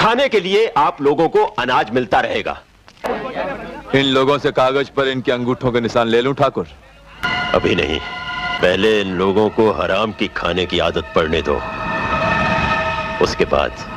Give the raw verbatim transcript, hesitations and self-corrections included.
खाने के लिए आप लोगों को अनाज मिलता रहेगा। इन लोगों से कागज पर इनके अंगूठों के निशान ले लूं ठाकुर? अभी नहीं, पहले इन लोगों को हराम की खाने की आदत पड़ने दो, उसके बाद